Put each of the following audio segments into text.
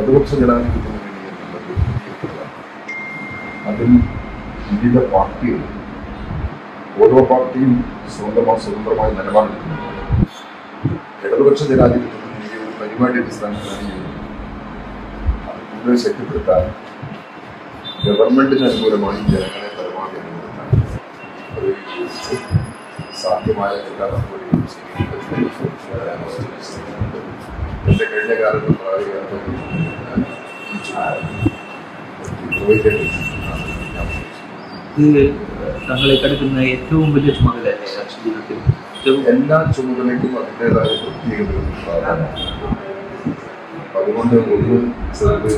ഇടതുപക്ഷ ജനാധിപത്യത്തിന് വേണ്ടി എന്നുള്ളത് അതിൽ വിവിധ പാർട്ടികൾ ഓരോ പാർട്ടിയും സ്വതന്ത്രമായ നിലപാടെടുക്കുന്നു. ഇടതുപക്ഷ ജനാധിപത്യത്തിന് ഈ ഒരു പരിപാടി അടിസ്ഥാനത്തിലാണ് അത് കൂടുതൽ ശക്തിപ്പെടുത്താൻ ഗവൺമെന്റിന് അനുകൂലമായി ജനങ്ങളെ പരമാവധി അനുഭവത്താൻ ഒരു സാധ്യമായ എല്ലാ നടപടികളും സ്വീകരിക്കുന്നുണ്ട്. എന്റെ കഴിഞ്ഞ കാലത്ത് തങ്ങളെ കടക്കുന്ന ഏറ്റവും വലിയ ചുമതലയല്ലേ രാഷ്ട്രീയത്തിൽ? എല്ലാ ചുമതലയ്ക്കും അതിൻ്റെതായ പ്രത്യേകതകളും പ്രാധാന്യം. അതുകൊണ്ട് ഒന്ന് ചെറുത്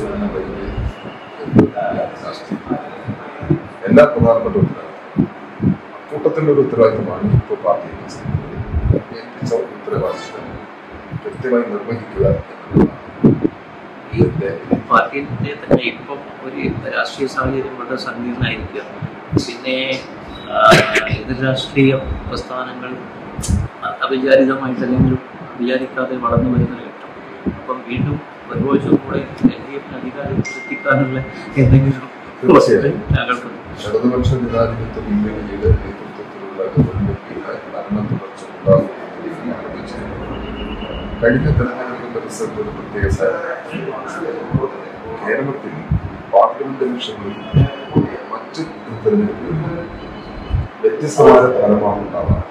എല്ലാ പ്രധാനപ്പെട്ട കൂട്ടത്തിൻ്റെ ഒരു ഉത്തരവാദിത്തമാണ് ഇപ്പോൾ പാർട്ടി ഏൽപ്പിച്ച ഉത്തരവാദിത്തം കൃത്യമായി നിർവഹിക്കുക. പാർട്ടിയുടെ തന്നെ ഇപ്പം ഒരു രാഷ്ട്രീയ സാഹചര്യം വളരെ സങ്കീർണമായിരിക്കുക. പിന്നെ എതിർ രാഷ്ട്രീയ പ്രസ്ഥാനങ്ങൾ അവിചാരിതമായിട്ട് അല്ലെങ്കിൽ വിചാരിക്കാതെ വളർന്നു വരുന്ന ഘട്ടം. അപ്പം വീണ്ടും ഒരുപാട് കൂടെ LDF അധികാരത്തിൽ എത്തിക്കാനുള്ള എന്തെങ്കിലും തീർച്ചയായും ഇടതുപക്ഷ ജനാധിപത്യ മുന്നണിയുടെ നേതൃത്വത്തിലുള്ള ഗവൺമെന്റിന്റെ ഭരണ തുടർച്ച ഉണ്ടാകും. കഴിഞ്ഞ തെരഞ്ഞെടുപ്പിന്റെ റിസൾട്ട് ഒരു പ്രത്യേക കേരളത്തിൽ പാർലമെന്റ് ഇലക്ഷനിൽ മറ്റ് തെരഞ്ഞെടുപ്പുകളിൽ വ്യത്യസ്തമായ ഫലമാണ് ഉണ്ടാവാറ്.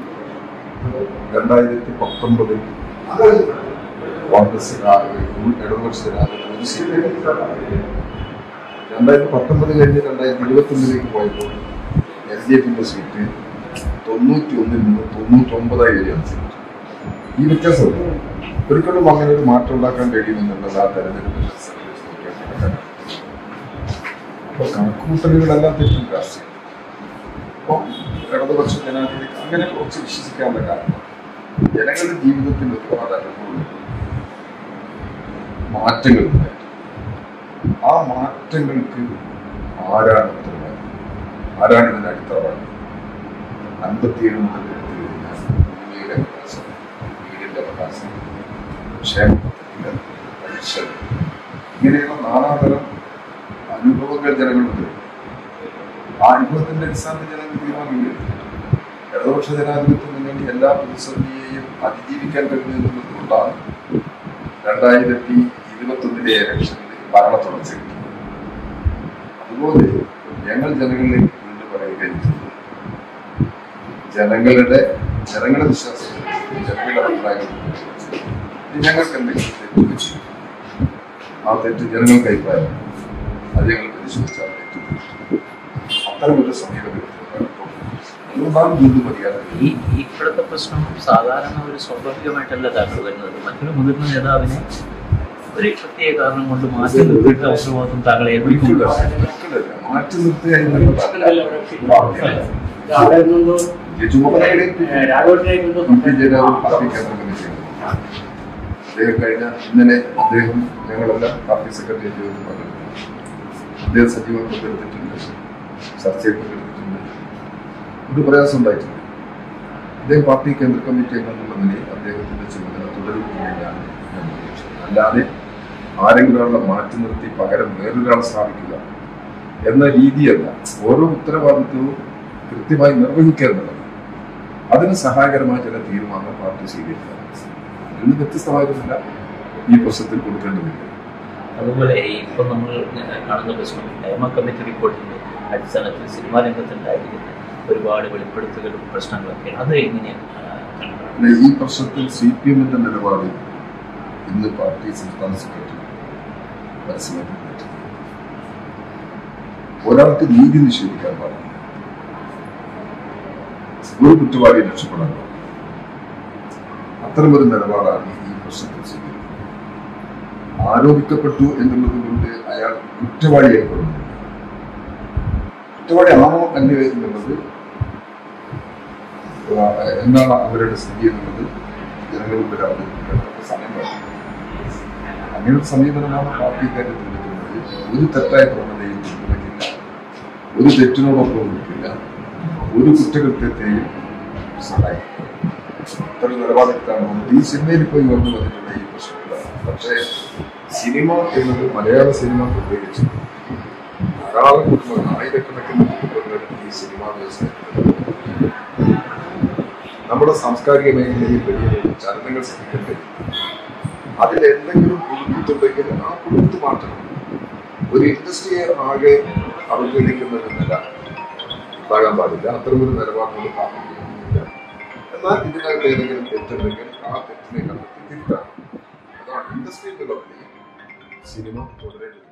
2019 കോൺഗ്രസ് ഇടതുപക്ഷ ജനാധിപത്യം 2019 കഴിഞ്ഞ് 2021 പോയപ്പോൾ LDFന്റെ സീറ്റ് 91 നിന്ന് 99 വരെയാണ് സീറ്റ്. ഈ വ്യത്യാസം ഒരിക്കലും അങ്ങനെ ഒരു മാറ്റം ഉണ്ടാക്കാൻ കഴിയുമെന്നുള്ളത് ആ തെരഞ്ഞെടുപ്പിന്റെ അപ്പോൾ കണക്കുകൂട്ടലുകളെല്ലാം തെറ്റും രാഷ്ട്രീയം. അപ്പോൾ ഇടതുപക്ഷ ജനാധിപത്യം അങ്ങനെ കുറച്ച് വിശ്വസിക്കാനുള്ള കാരണം ജനങ്ങളുടെ ജീവിതത്തിൽ ഒരുപാട് അനുഭവങ്ങൾ മാറ്റങ്ങളുണ്ടായിട്ട് ആ മാറ്റങ്ങൾക്ക് ആരാണ് ഉത്തരവാദി, ആരാണ് ഇതിന്റെ അടിത്തറവാദി? 57 മുതൽ ഭൂമിയുടെ അവകാശം, വീടിന്റെ അവകാശം, ക്ഷേമ പരീക്ഷ, ഇങ്ങനെയുള്ള നാനാതരം അനുഭവങ്ങൾ ജനങ്ങളുണ്ട്. ആ അനുഭവത്തിന്റെ അടിസ്ഥാനത്തിൽ ജനങ്ങൾ തീരുമാനങ്ങൾ. ഇടതുപക്ഷ ജനാധിപത്യം മുന്നണി എല്ലാ പ്രതിസന്ധിയെയും അതിജീവിക്കാൻ കഴിയുന്നതുകൊണ്ടാണ് 2021 ഇലക്ഷനിൽ ഭരണ തുടർച്ച കിട്ടുന്നത്. അതുപോലെ ഞങ്ങൾ ജനങ്ങളിലേക്ക് വീണ്ടും പറയുകയും ജനങ്ങളുടെ വിശ്വാസം, ജനങ്ങളുടെ അഭിപ്രായങ്ങൾ ഞങ്ങൾക്ക് എന്തെങ്കിലും തെറ്റ് ചെയ്യും. ആ തെറ്റ് ജനങ്ങൾക്ക് അഭിപ്രായം അത് ഞങ്ങൾ പരിശോധിച്ചാൽ തെറ്റ് അത്തരമൊരു സമീപനം ഇപ്പോഴത്തെ പ്രശ്നം സാധാരണ ഒരു സ്വാഭാവികമായിട്ടല്ല താങ്കൾ വരുന്നത്. മറ്റൊരു മുതിർന്ന നേതാവിനെ ഒരു പ്രത്യേക കാരണം കൊണ്ട് മാറ്റി നിർത്തിയിട്ട് അവസരവാദം താങ്കളെ മാറ്റി നിർത്തിയാൽ അദ്ദേഹം കഴിഞ്ഞ ഇന്നലെ അദ്ദേഹം ഞങ്ങളെല്ലാം പാർട്ടി സെക്രട്ടറി പറഞ്ഞു. അദ്ദേഹം സജീവം പങ്കെടുത്തിട്ടുണ്ട്, ചർച്ചയിൽ പങ്കെടുത്തിട്ടുണ്ട്. ഒരു പ്രയാസം ഉണ്ടായിട്ടുണ്ട്. അദ്ദേഹം പാർട്ടി കേന്ദ്ര കമ്മിറ്റി അംഗമെന്നുള്ള നിലയിൽ അദ്ദേഹത്തിന്റെ ചുമതല തുടരുകയാണ് ഞാൻ പ്രതീക്ഷിക്കുന്നത്. അല്ലാതെ ആരെങ്കിലും മാറ്റി നിർത്തി പകരം വേറൊരാൾ സ്ഥാപിക്കുക എന്ന രീതിയല്ല. ഓരോ ഉത്തരവാദിത്വവും കൃത്യമായി നിർവഹിക്കേണ്ടതാണ്. അതിന് സഹായകരമായ ചില തീരുമാനങ്ങൾ പാർട്ടി സ്വീകരിക്കുക. ഇതിന് വ്യത്യസ്തമായിരുന്നില്ല ഈ പ്രശ്നത്തിൽ കൊടുക്കേണ്ടതില്ല. അതുപോലെ ഇപ്പം നമ്മൾ കാണുന്ന പ്രശ്നം ഹേമ കമ്മിറ്റി റിപ്പോർട്ടിന്റെ അടിസ്ഥാനത്തിൽ സിനിമാ രംഗത്തുണ്ടായിരിക്കുന്ന ഒരുപാട് വെളിപ്പെടുത്തലും പ്രശ്നങ്ങളൊക്കെയാണ്. അത് എങ്ങനെയാണ് ഈ പ്രശ്നത്തിൽ CPMന്റെ നിലപാട് ഇന്ന് പാർട്ടി സംസ്ഥാന സെക്രട്ടറി മനസ്സിലാക്കിയിട്ടുണ്ട്. ഒരാൾക്ക് നീതി നിഷേധിക്കാൻ പാടില്ല, ഒരു കുറ്റവാളിയെ രക്ഷപ്പെടാൻ പാടില്ല. അത്തരമൊരു നിലപാടാണ് ഈ പ്രശ്നത്തിൽ സ്വീകരിക്കുന്നത്. ആരോപിക്കപ്പെട്ടു എന്നുള്ളത് കൊണ്ട് അയാൾ കുറ്റവാളിയായിക്കൊള്ളുന്നു. കുറ്റവാളി ആണോ അല്ലേ എന്നുള്ളത്, എന്താണ് അവരുടെ സ്ഥിതി എന്നുള്ളത് ജനങ്ങളുടെ മുമ്പിൽ അവതരിപ്പിക്കേണ്ട സമയം വേണം. അങ്ങനൊരു സമീപനമാണ് പാർട്ടി കാര്യത്തിൽ എടുക്കുന്നത്. ഒരു തെറ്റായ പ്രവണതയും പിന്തുണയ്ക്കില്ല, ഒരു തെറ്റിനോടൊപ്പം നിൽക്കില്ല, ഒരു കുറ്റകൃത്യത്തെയും സഹായിക്കില്ല. ഇത്തരം നിലപാടെടുത്താണ് ഈ സിനിമയിൽ പോയി വന്നു വന്നിട്ടുള്ള ഈ പ്രശ്നങ്ങളാണ്. പക്ഷേ സിനിമ എന്നത് മലയാള സിനിമ പ്രത്യേകിച്ച് ധാരാളം കുടുംബങ്ങൾ, ആയിരക്കണക്കിന് കുടുംബങ്ങൾ ഈ സിനിമാ വ്യവസായത്തിൽ നമ്മുടെ സാംസ്കാരിക മേഖലയിൽ വലിയ ചലനങ്ങൾ ശ്രമിക്കട്ടെ. അതിൽ എന്തെങ്കിലും പുതുത്തുണ്ടെങ്കിൽ ആ പുതുത്ത് മാറ്റണം. ഒരു ഇൻഡസ്ട്രിയെ ആകെ അവഗണിക്കുന്നതെന്നല്ല ഉണ്ടാകാൻ പാടില്ല. അത്തരമൊരു നിലപാടിനോട് താല്പര്യമില്ല. എന്നാൽ ഇതിനകത്ത് ഏതെങ്കിലും തെറ്റുണ്ടെങ്കിൽ ആ തെറ്റിനെ കണ്ടെത്തി തിരുത്താം. അതാണ് ഇൻഡസ്ട്രിയിൽ നിന്നുള്ള സിനിമ തുടരേണ്ടത്.